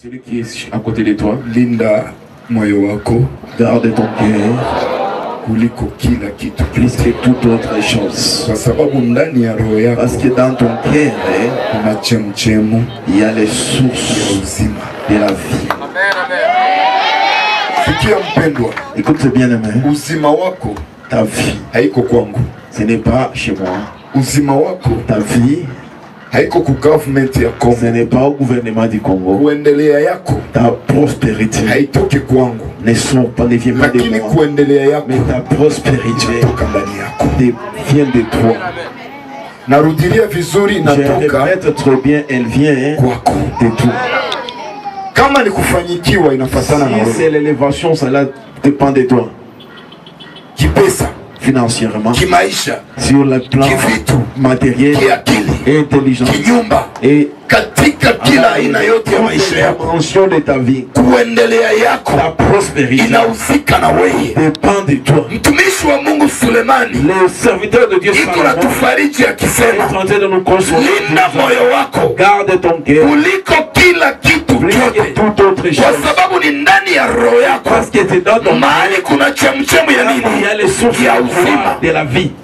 Celui qui est à côté de toi, linda moyo wako, garde ton cœur kuliko kila kitu, plus que toute autre chose. kwa sababu ndani ya roho yako Parce que dans ton cœur, kuna chemchemu il y a les ya sources uzima. de la vie. Sikia mpendwa, Écoute bien aimé, uzima wako ta vie, haiko kwangu, ce n'est pas chez moi. uzima wako Ta vie, haiko ku government ya ce Kongo, n'est pas au gouvernement du Congo. kuendelea yako Ta prospérité haitoki kwangu, ne vient pas de lakini moi. kuendelea yako Mais ta prospérité inatoka ndani yako. vient de toi. Narudilia vizuri, Je inatoka répète très bien, elle vient kwako. de toi. Kama ni kufanyikiwa inafatana na Si wewe, c'est l'élévation, cela dépend de toi. kipesa, Financièrement, kimaisha, sur le plan kivitu, matériel kiakili, et intelligence. kinyumba, Et katika kila aina yote ya maisha yako, dimension de ta vie, kuendelea yako ta prospérité inahusika na wewe. dépend de toi. Mtumishi wa Mungu Sulemani Le serviteur de Dieu iko na Salomon tufariji est akisema, en train de nous consoler. linda moyo wako Garde ton cœur kuliko kila kitu plus que chote, toute autre kwa chose. sababu ni ndani ya roho yako Parce que c'est dans ton mahali kuna chemchemu ya cœur il y a nini? les sources Ya uzima. de la vie.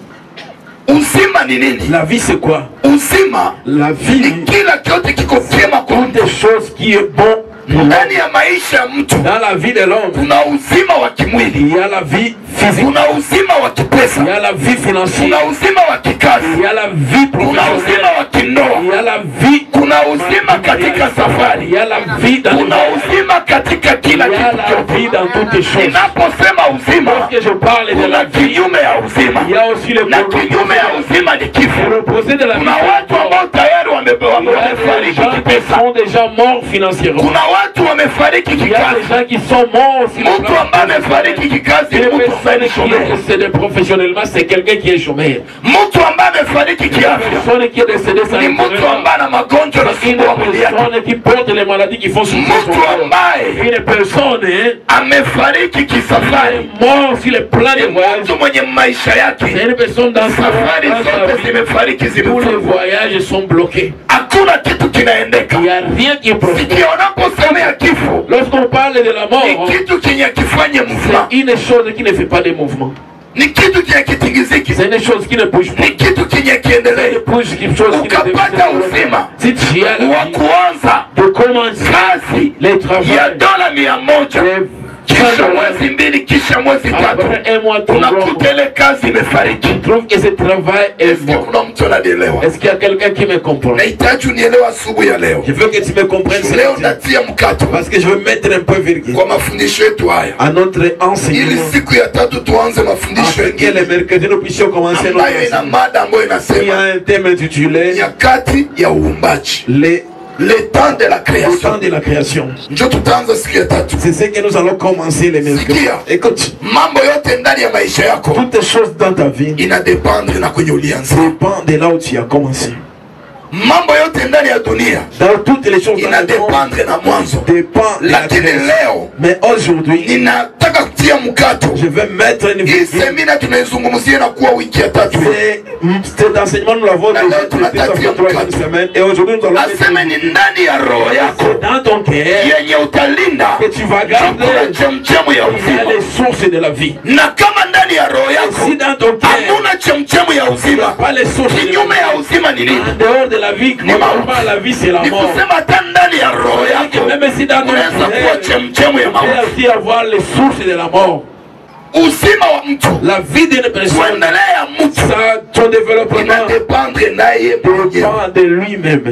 Uzima ni nini? La vie c'est quoi? Uzima La ni vie, kila kyote kiko vyema kwa toutes mtu. des choses qui est bon Ndani ya maisha ya mtu dans la vie de l'homme. kuna uzima wa kimwili, Il y a la vie physique, kuna uzima wa kipesa, il y a la vie financière, kuna uzima wa il kikazi, y a la vie kuna uzima professionnelle, wa kindoa, il y a la vie, kuna uzima katika il safari, y a la vie dans kuna uzima katika il kila y a kitu la chote. vie dans toutes les choses. Ninaposema uzima, Lorsque je parle de kuna la vie, kinyume ya uzima, il y a aussi le na kinyume ya uzima ni kifo. reposer de la vie. Kuna watu ambao tayari Il y a des wamefariki gens qui kipesa, sont déjà morts financièrement. kuna watu wamefariki Il y a des kikazi. gens qui sont morts sur le Mtu plan ambaye amefariki kikazi ni Une mtu ambaye personne ni qui shomeri. est décédée professionnellement, c'est quelqu'un qui est chômeur. Mtu ambaye amefariki Une kiafya personne qui est décédée sans ni mtu naturellement, ambaye ana magonjwa na une sumbua mwili yake. personne qui porte les maladies qui font souffrir son Mtu corps. ambaye Une personne amefariki kisafari mort sur le plan ni des voyages. mtu mwenye maisha C'est yake une personne dans sa safari zote vie. zimefariki, Tous les zimefungwa, voyages sont bloqués. hakuna kitu kinaendeka. Il n'y a rien qui est prospère. Sikia, unaposemea kifo Lorsqu'on parle de la mort, ni kitu chenye kifanye mouvement, c'est une chose qui ne fait pas de mouvement. ni kitu chenye kitingiziki, C'est une chose qui ne bouge pas. ni kitu chenye C'est kiendelee. une chose qui ne Ukapata uzima Si tu as wa la vie kuanza de commencer kazi les ya travaux, dola 100, kisha mwezi mbili, kisha mwezi tatu, après un mois, unakuta ile kazi imefariki. je trouve que ce travail est Est-ce que mort. kuna mtu ananielewa? Est-ce qu'il y a quelqu'un qui me comprend? Nahitaji unielewa asubuhi ya leo. Je veux que tu me comprennes ce Leo matin. natia mkato Parce que je veux mettre un peu virgule kwa mafundisho yetu haya, à notre ili enseignement. siku ya tatu tuanze mafundisho Afin que le mengine mercredi nous puissions commencer notre ambayo ina enseignement. mada ambayo Il y a inasema un thème intitulé nyakati ya uumbaji, le temps de la le création. temps de la création. Njo tutaanza siku ya tatu. C'est ce que nous allons commencer les mercredis. Sikia. Écoute, Mambo yote ndani ya maisha yako toutes les choses dans ta vie inadependre na kwenye ulianza. dépendent de là où tu as commencé. Mambo yote ndani ya dunia Dans toutes les choses dans le monde inadependre na mwanzo, dépend de la lakini création. leo Mais aujourd'hui, ninataka kutia mkato. je vais mettre une Hii virgule. semina tunaizungumzia na kuwa wiki ya tatu. Cet enseignement, nous l'avons déjà traité ça fait 3 semaines. Et aujourd'hui, nous allons Aseme ni ndani ya roho yako dans ton cœur yenye utalinda que tu vas garder chakula chemchemu ya il y a uzima, les sources de la vie. na kama ndani ya roho Si yako dans ton cœur, hamuna chemchemu ya il n'y a uzima, pas les sources de kinyume la ya vie. uzima ni nini? En dehors de la vie, normalement, la vie c'est la Ni mort. kusema hata ndani ya roho Et yako même si dans ton unaweza kuwa cœur, chemchemu ya il peut mauti. aussi avoir les sources de la mort. Uzima wa mtu, La vie d'une personne, kuendelea mtu son développement inadependre naye mwenyewe. dépend de lui-même.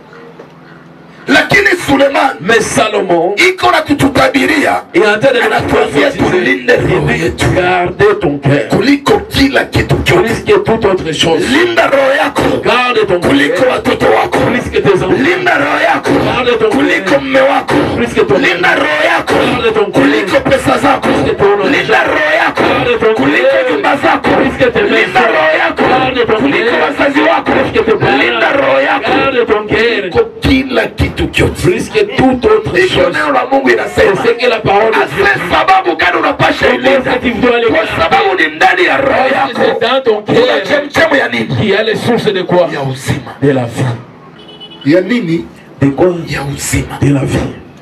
Lakini Sulemani Mais Salomon iko na kututabiria, est en train de anatuambia tulinde roho yetu garder ton cœur. kuliko kila kitu chote. Plus que toute autre chose. Linda roho yako Garde ton kuliko cœur. watoto wako. Plus que tes enfants. Linda roho yako kuliko mme wako. Plus que ton Linda roho yako Garde ton kuliko pesa zako. Linda roho yako kuliko nyumba zako. Linda roho yako kuliko wazazi wako. Linda roho yako Garde ton cœur. kuliko kila kitu chote. Plus que toute autre Hiyo chose. neno la Mungu C'est inasema. ce que la parole de Dieu Ase sababu gani unapasha dit. ilinda? Pourquoi tu dois aller Kwa sababu ni ndani ya roho yako. C'est dans ton Kuna cœur chemchemu ya nini? qu'il y a les sources de quoi? Ya uzima. De la vie. Ya nini? De quoi? Ya uzima. De la vie.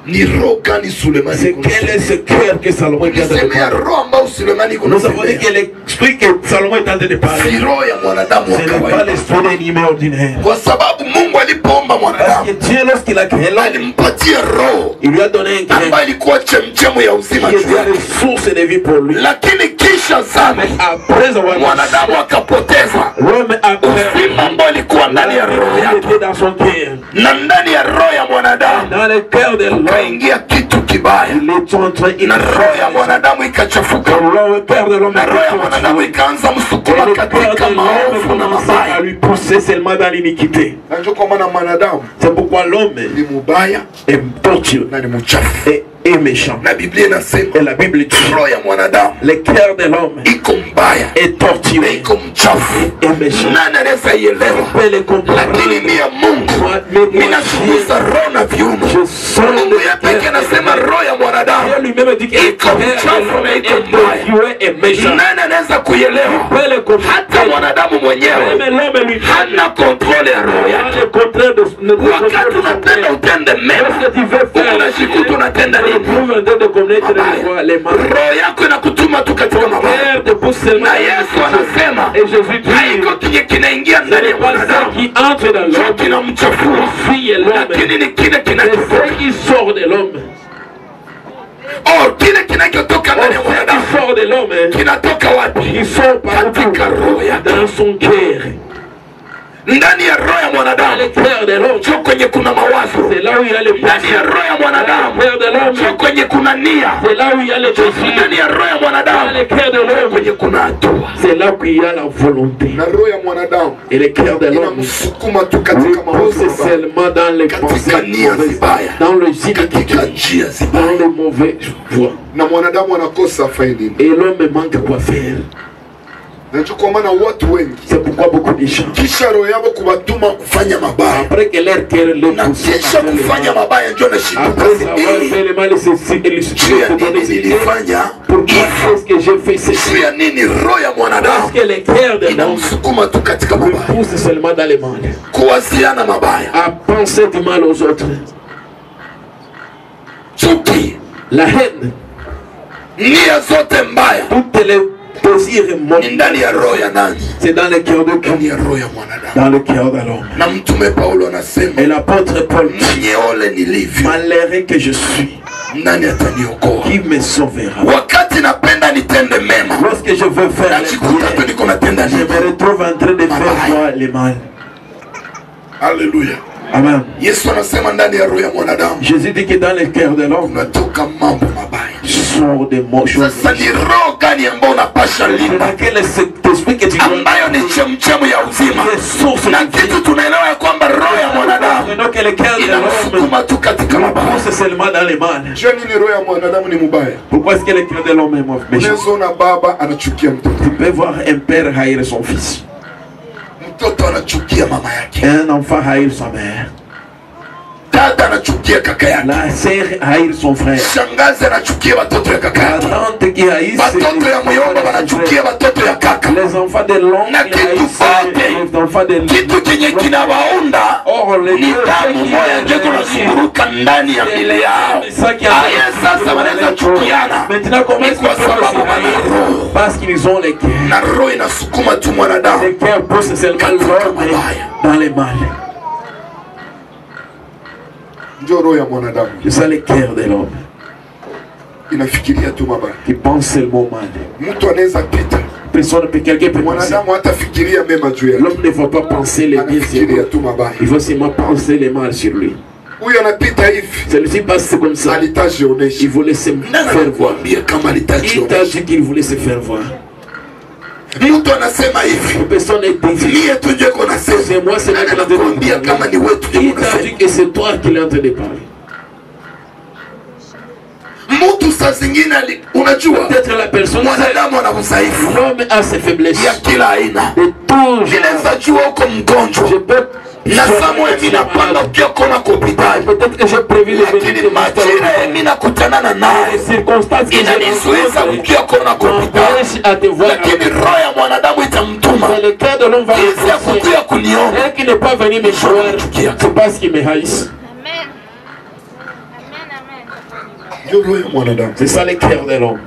ni roho gani Sulemani C'est quel est ce cœur que Salomon est en train de Niseme ya parler. roho ambao Sulemani Nous avons dit que l'esprit que Salomon est en train de si parler, roho ya mwanadamu wa ce n'est pas kawaida, l'esprit d'un humain ordinaire. kwa sababu Mungu alipoomba Parce que mwanadamu Dieu, lorsqu'il a créé l'homme, alimpatia roho il lui a donné un cœur ambayo ilikuwa chemchemu ya uzima qui juu était yake, une source de vie pour lui. lakini kisha Mais zambi après avoir mwanadamu akapoteza l'homme a uzima ambao ilikuwa ndani ya roho il yake, était dans son cœur. na ndani ya roho ya mwanadamu Dans le cœur de l'homme, kaingia kitu kibaya, il est en train na roho ya mwanadamu ikachafuka, le cœur de l'homme na roho ya mwanadamu ikaanza et msukuma le cœur katika de l'homme maovu na commençait à mabaya. lui pousser seulement dans l'iniquité. Na ndio kwa maana mwanadamu C'est pourquoi l'homme ni mubaya est tortueux na ni mchafu, et méchant. na Biblia inasema Et la Bible dit, roho ya mwanadamu le cœur de l'homme iko mbaya est na tortueux iko mchafu. et méchant. Nani anaweza ielewa? Peut le comprendre. Lakini mimi ya Mungu ninachunguza roho na viuno. Je sens Mungu yeye pekee anasema roho ya mwanadamu Dieu lui-même dit que le iko cœur mchafu na iko est mbaya. tortueux et méchant. Nani anaweza kuielewa? Peut le comprendre. Hata mwanadamu mwenyewe Même l'homme lui hana kontrole ya roho yake. le contraire de Wakati unatenda utende mema, Lorsque tu veux faire unajikuta unatenda tu nini? trouves en train de commettre les mal. Roho yako inakutuma tu katika mabaya. Père te pousse seulement. Na Yesu anasema Et Jésus dit, haiko kinye kinaingia ce ndani n'est ya pas ça mwanadamu qui entre dans ndio l'homme, kinamchafua, qui est l'homme. lakini ni kile C'est kinachotoka. ce qui sort de l'homme. Kile kinachotoka ndani ya Ce qui mwanadamu sort de l'homme, kinatoka wapi? il sort par Katika roho yake. dans son cœur. Ndani ya roho ya Dans mwanadamu le cœur de l'homme, sio kwenye kuna mawazo. c'est là où il y a le Ndani ya roho ya Dans mwanadamu le cœur de l'homme, sio kwenye kuna nia. c'est là où il y a le désir. Ndani ya roho ya Dans mwanadamu le cœur de l'homme, kwenye kuna hatua. c'est là qu'il y a la volonté. Na roho ya mwanadamu Et le cœur de l'homme inamsukuma tu lui katika mawazo pousse mabaya, seulement dans les pensées katika nia mauvaises, zibaya, dans le zine, katika njia dans zibaya. les mauvais voies. Na mwanadamu anakosa faida. Et l'homme manque quoi faire. Kwa maana watu wengi C'est pourquoi beaucoup de gens, kisha roho yao kubatuma kufanya mabaya, après que leur cœur les na pousse kisha à faire le kufanya mal, mabaya ndio anashituka après avoir fait le mal, juu ya nini nilifanya pourquoi hivyo, est-ce que j'ai fait ceci? juu ya nini roho ya Parce mwanadamu que le cœur de l'homme inamsukuma tu katika lui mabaya, pousse seulement dans les mal, kuwaziana mabaya, à penser du mal aux autres. chuki, La haine, nia zote mbaya toutes les désirs ni mauvais, ndani ya roho ya nani? c'est dans le cœur de Ndani ya roho ya mwanadamu. dans le cœur de l'homme. Na mtume Paulo anasema Et l'apôtre Paul dit, mwenye ole nilivyo, malheureux que je suis, nani ataniokoa? qui me sauvera? Wakati napenda nitende mema, Lorsque je veux faire le najikuta tu bien, niko natenda je nini? me retrouve en train de faire moi le mal. Haleluya. Amen. Yesu anasema ndani ya roho ya mwanadamu Jésus dit que dans le cœur de l'homme unatoka mambo mabaya. sort des choses. Sasa ni roho gani ambayo unapasha C'est linda, dans quel esprit que tu ambayo ni chemchemu ya uzima? Na kitu tunaelewa ya kwamba roho ya mwanadamu Maintenant que le cœur de l'homme inamsukuma tu katika mabaya. pousse seulement dans les mal. Je nini roho ya mwanadamu ni mubaya? Pourquoi est-ce que le cœur de l'homme est mauvais? Unaweza ona baba anachukia mtoto, Tu peux voir un père haïr son fils, mtoto anachukia mama yake, un enfant haïr sa mère, dada anachukia kaka yake, la sœur haïr son frère, shangazi anachukia watoto ya kaka la yake, tante qui haït watoto ya muyomba wanachukia watoto ya kaka. les enfants de l'oncle Na kitu haïssent zote, les enfants de kitu chenye kinawaunda Or les ni damu moja ndio kunazunguruka ndani ya mile yao. Aya, sasa wanaweza chukiana Maintenant comment est-ce ni kwa sababu wana roho, parce qu'ils ont les cœurs. na roho inasukuma tu mwanadamu. Les cœurs poussent seulement l'homme dans les mal. Ndio roho ya mwanadamu C'est ça le cœur de l'homme inafikiria tu mabaya. qui pense seulement mal. Mtu anaweza pita, Personne peut, quelqu'un peut penser. mwanadamu hatafikiria mema juu yake, L'homme ne va pas penser les bien sur lui. anafikiria tu mabaya. Il va seulement penser les mal sur lui. Huyu anapita hivi, Celui-ci passe comme ça. alitajionesha. Il voulait se Nani faire voir. anakuambia kama Il t'a alitajionesha? dit qu'il voulait se faire voir. Mtu anasema hivi, Personne n'est dit. mie tu ndio kona sema. C'est moi, c'est moi Nani qui l'ai anakuambia kama ni wetu ndio Il kona t'a sema? dit que c'est toi qui l'es en train de parler. Mtu saa zingine unajua Peut-être la personne, mwanadamu ana udhaifu l'homme a ses faiblesses. ya kila aina. De tout genre. Inaweza jua uko mgonjwa Je peux. na Samuel minapanga ukiokona kupitali, Peut-être que j'ai prévu de lakini venir majira minakutanana naye les circonstances que inanizuiza ukiokona kupitali, m'empêchent à te voir. lakini roho ya mwanadamu itamtuma Mais le cœur de l'homme va ili ya me kukuya kuniona. et qui n'est pas venu me voir, c'est parce qu'il me haïsse. Amen. Amen, amen. C'est ça le cœur de l'homme.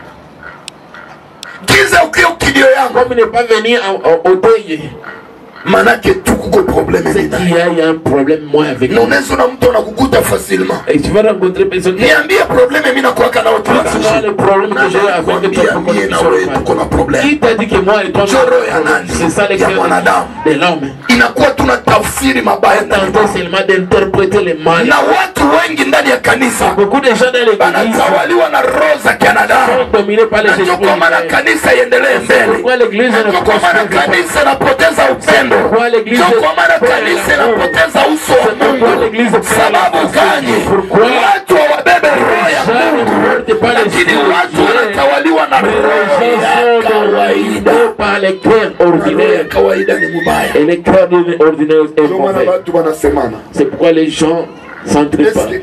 Comme il n'est pas venu au deuil, manake tukuko problème c'est qu'il y a un problème moins avec nous. facilement. Et tu vas rencontrer personne qui niambie problème mimi nakuwa kana watu wa le problème que j'ai avec toi. Qui t'a dit que moi et toi c'est ça le cœur de l'homme. Inakuwa tunatafsiri mabaya seulement d'interpréter les mal. Na watu wengi ndani ya kanisa beaucoup de gens dans l'église wanatawaliwa na roho za Canada. Sont dominés par les esprits. Kwa maana kanisa iendelee mbele. Pourquoi l'église ne Kwa maana kanisa inapoteza upendo. Pourquoi l'église kwa maana kanisa inapoteza uso wa Mungu. Sababu gani? Watu wabebe roho ya Mungu, lakini watu wanatawaliwa na roho ya kawaida. Par les cœurs ordinaires. Kawaida ni mbaya. Et les cœurs ordinaires est mauvais. Watu wanasemana. C'est pourquoi les gens s'entreparlent.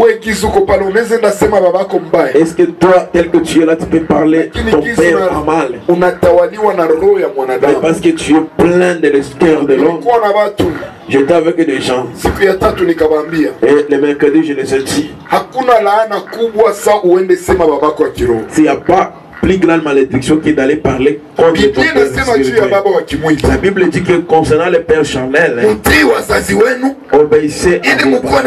Est-ce que toi, tel que tu es là, tu peux parler ton père en mal? Mais parce que tu es plein de l'espoir de l'homme. J'étais avec des gens. Et le mercredi, je les ai dit. S'il n'y a pas plus grande malédiction que d'aller parler contre ton père spirituel. La Bible dit que concernant le père charnel, obéissez à vos parents.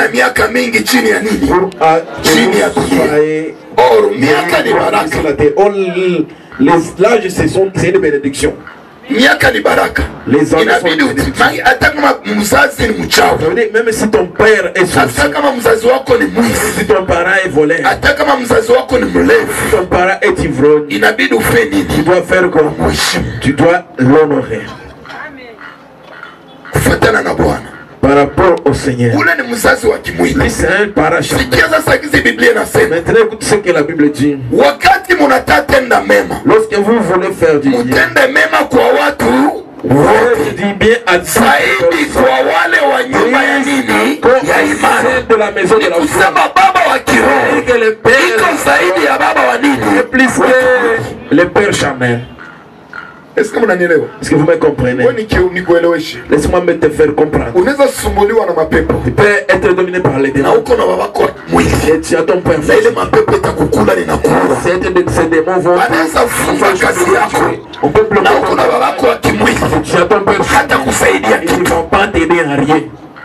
L'âge, c'est une bénédiction. Miaka ni baraka. Inabidi hata kama mzazi ni mchawi, même si ton père est sorcier, hata kama mzazi wako ni mwizi, si ton parent est voleur, hata kama mzazi wako ni mlevi, si ton parent est ivrogne, inabidi ufanye nini? Tu dois faire quoi? Tu dois l'honorer. Kufuatana na Bwana. Par rapport au Seigneur. Ule ni mzazi wa kimwili. C'est un parent charnel. Sikia sasa hizi Biblia inasema. Maintenant écoute ce que la Bible dit. Wakati mnatenda mema, lorsque vous voulez faire du bien, mtende mema kwa watu wote. Dis bien à zaidi kwa wale wa nyumba ya nini? Ya imani. De la maison de la foi. Kusema baba wa kiroho iko zaidi ya baba wa nini? Plus que le père charnel. Est-ce que mnanielewa? Est-ce que vous me comprenez? Laisse-moi me te faire comprendre. Unaweza sumbuliwa na mapepo. Tu peux être dominé par les démons. Na uko na babako mwili. Et tu as ton père. Na ile mapepo itakukula ninakula. Ces démons vont. Anaweza funga kazi yako. On peut bloquer. Na uko na babako kimwili. Tu as ton père. Hata kusaidia kitu. Ils ne vont pas t'aider à rien.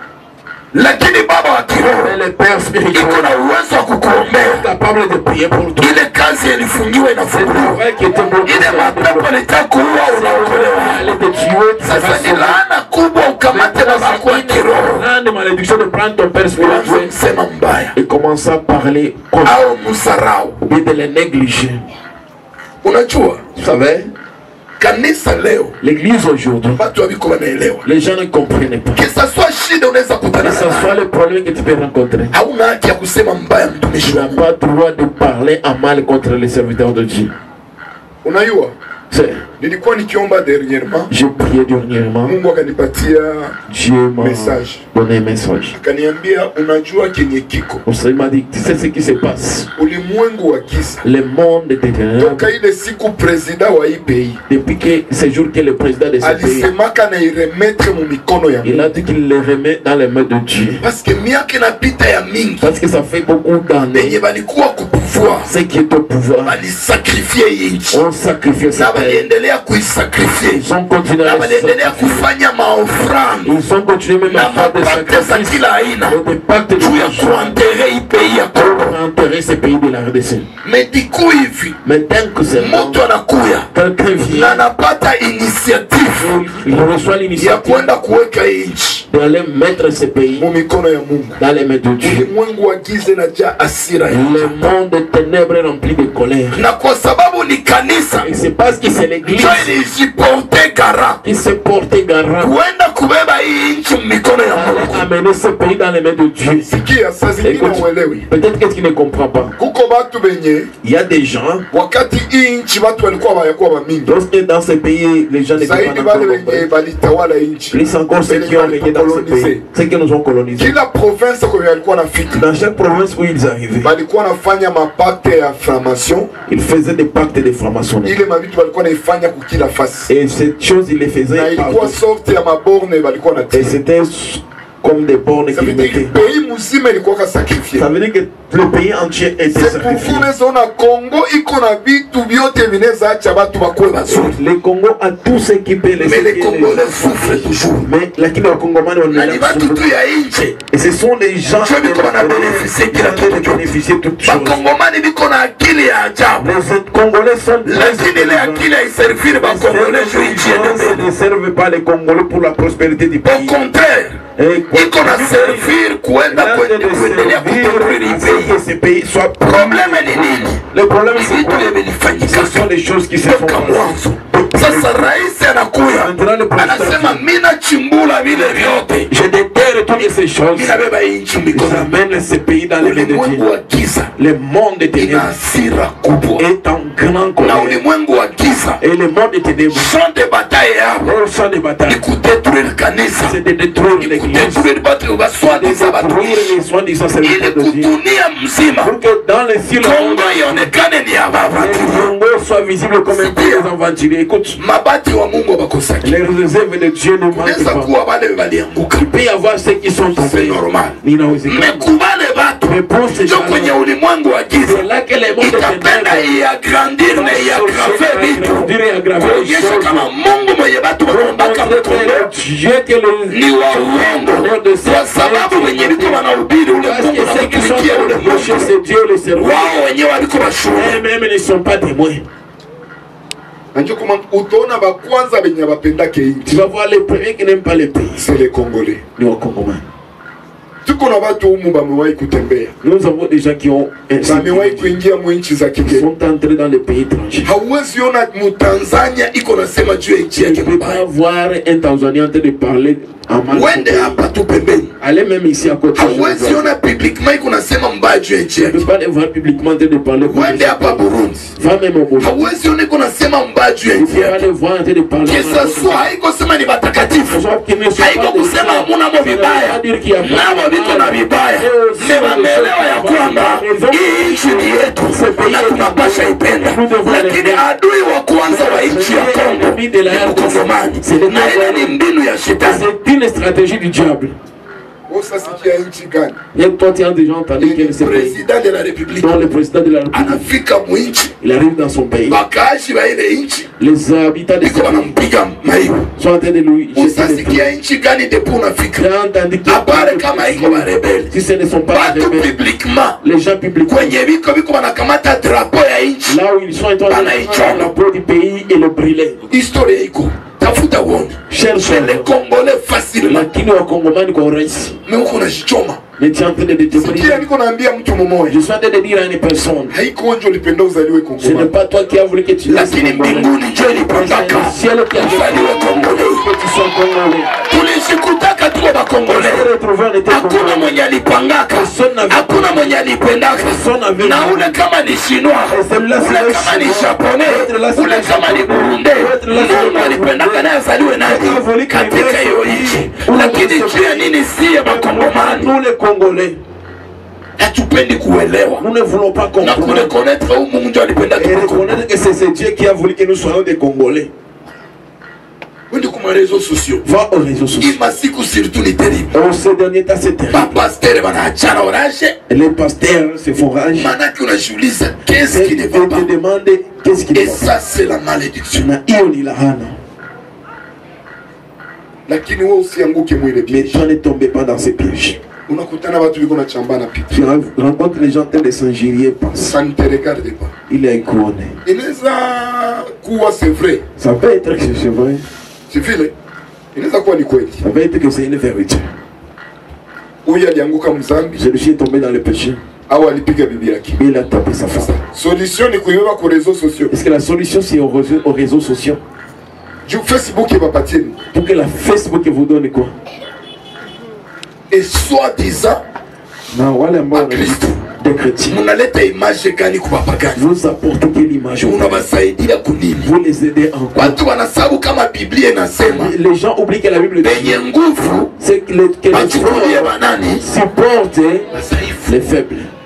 Lakini baba wa kiroho le père spirituel iko na uwezo wa kukuombea, capable de prier pour toi. Ile kazi ilifungiwa inafunguliwa. Ile mapepo litakuua unaokolewa. Sasa ni laana kubwa ukamate baba wa kiroho. La malédiction de prendre ton père spirituel. Sema mbaya. Et commence à parler comme au musarau. Ou bien de les négliger. Unajua? Vous savez? Kanisa leo, l'église aujourd'hui, les gens ne comprennent pas. Que ça soit shida unaweza kutana nayo, que ça soit le problème que tu peux rencontrer. Hauna haki ya kusema mbaya mtumishi. Tu n'as pas le droit de parler en mal contre les serviteurs de Dieu. Unajua? Nilikuwa nikiomba dernièrement. J'ai prié dernièrement. Mungu akanipatia Dieu m'a donné un message. Akaniambia unajua kenye kiko. Il m'a dit tu sais ce qui se passe. Ulimwengu wa giza. Le monde des ténèbres. Toka ile siku president wa hii pays. Depuis que ce jour que le président de ce pays. Alisemaka na iremettre mu mikono ya Mungu. Il a dit qu'il le remet dans les mains de Dieu. Parce que miaka inapita ya mingi. Parce que ça fait beaucoup d'années. Benye balikuwa ku pouvoir. Ce qui est au pouvoir. Bali sacrifier inchi. On sacrifie ça. Endelea kuisakrifia. Ils ont continué à kufanya maofrande. Ils ont continué même à faire des sacrifices. Kila aina. Des pactes de kuenterrer hii pays ya Kongo. Enterrer ce pays de la RDC. Mais diku hivi. Mais tant que c'est mtu anakuya. Quelqu'un vient. Na anapata initiative. Il reçoit l'initiative. Ya kwenda kuweka inchi. D'aller mettre ce pays mu mikono ya Mungu. Dans les mains de Dieu. Ulimwengu wa giza na jaa hasira. Le monde des ténèbres est rempli de colère. Na kwa sababu ni kanisa. Et c'est parce que c'est l'église qui se portait garant. Amener ce pays dans les mains de Dieu. Peut-être qu'est-ce qu'il ne comprend pas. Il y a des gens. Lorsque dans ce pays, les gens ne peuvent pas encore. Plus encore ceux qui ont régné dans ce pays. Ceux qui nous ont colonisés. Dans chaque province où ils arrivaient, ils faisaient des pactes de franc-maçonnerie. Et cette chose, il les faisait. Et c'était comme des bornes qui mettaient. Ça veut dire que le pays entier était sacrifié. Le Congo a tout ce qui peut les mais les Congolais souffrent toujours. Mais la et ce sont les gens qui ont bénéficié de toutes choses. Les Congolais sont ne servent pas les Congolais pour la prospérité du pays. Au contraire, ils doivent servir que ce pays soit problème. Le problème c'est quoi? Ce sont les choses qui se font. Sasa rais anakuya anasema mina chimbula vile vyote, je déterre toutes ces choses, j'amène ce pays dans les mains de Dieu. Le monde des ténèbres est en grand colère, et le monde des ténèbres, champ de bataille c'est de détruire l'église, les soi-disant serviteurs de Dieu, pour que dans les cieux le Congo soit visible comme un pays des aventuriers. Écoute, les réserves de Dieu ne manquent pas. Il peut y avoir ceux qui sont tombés. Mais pour ces gens, c'est là que les mondes Dieu que le c'est Dieu le cerveau. Eux-mêmes ne sont pas témoins. Tu vas voir les premiers qui n'aiment pas les pays. C'est les Congolais. Nous, Congolais. Nous avons des gens qui ont sont entrés dans les pays étrangers. Tu ne peux pas voir un Tanzanien en train de parler en mal. Allez même ici à côté. Tu ne peux pas les voir publiquement en train de parler. Va même au Burundi. Tu ne peux pas les voir en train de parler. ya kwamba hii nchi ni yetu na tunapasha ipenda, lakini adui wa kwanza wa nchi ya Kongo ni Mkongomani, na ile ni mbinu ya shetani. C'est une stratégie du diable. Et toi tu as déjà entendu que le président de la République, le président de la République, il arrive dans son pays. Les habitants de son pays sont en train de lui jeter des fleurs. Si ce ne sont pas les rebelles, les gens publiquement, là où ils sont en train de prendre la drapeau du pays et le brûler. Cherche les Congolais facilement. Lakini wa Kongomani kwa urahisi. Mais uko unajichoma. Mais tu es en train de détruire. Je suis en train de dire à une personne. Ce n'est pas toi qui as voulu que tu naisses. C'est le ciel qui a voulu que tu sois Congolais. Tulishikutaka tuwe ba Congolais. Hakuna mwenye alipangaka. Hakuna mwenye alipendaka. Na ule kama ni Chinois, ule kama ni Japonais, ule kama ni Burundais, Mungu alipendaka naye azaliwe naye katika hiyo nchi. Lakini jua nini siye ba Congomani? Congolais. Nous ne voulons pas comprendre. Et reconnaître que c'est Dieu qui a voulu que nous soyons des Congolais. Va aux réseaux sociaux. En ces derniers temps, c'est terrible. Les pasteurs se font rage. Qu'est-ce qui ne va pas? Qu'est-ce qui ne va pas? Et ça, c'est la malédiction. Mais toi ne tombez pas dans ces pièges. Tu rencontres les gens en train de s'injurier. Ça ne te regarde pas. Il est couronné. C'est vrai. Ça peut être que c'est vrai. C'est vrai. Ça peut être que c'est une vérité. Je lui suis tombé dans le péché. Il a tapé sa femme. Est-ce que la solution c'est aux réseaux sociaux? Pour que la Facebook vous donne quoi? Et soi-disant à Christ des chrétiens, vous apportez quelle image? Vous les aidez en quoi? Les gens oublient que la Bible dit c'est que les supportent les faibles.